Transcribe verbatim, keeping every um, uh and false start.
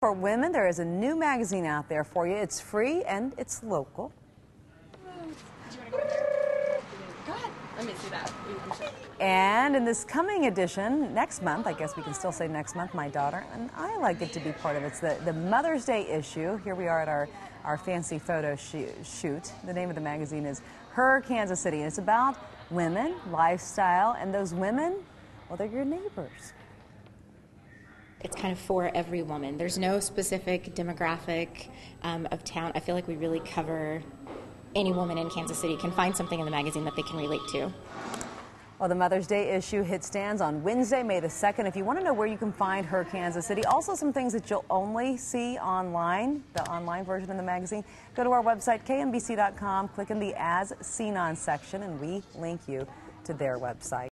For women, there is a new magazine out there for you. It's free and it's local. Do you want to go in there? Go ahead. Let me see that. And in this coming edition, next month, I guess we can still say next month, my daughter, and I like it to be part of it. It's the, the Mother's Day issue. Here we are at our, our fancy photo shoot. The name of the magazine is Her Kansas City. And it's about women, lifestyle, and those women, well, they're your neighbors. It's kind of for every woman. There's no specific demographic um, of town. I feel like we really cover any woman in Kansas City can find something in the magazine that they can relate to. Well, the Mother's Day issue hit stands on Wednesday, May the second. If you want to know where you can find Her Kansas City, also some things that you'll only see online, the online version of the magazine, go to our website, K M B C dot com, click in the As Seen On section, and we link you to their website.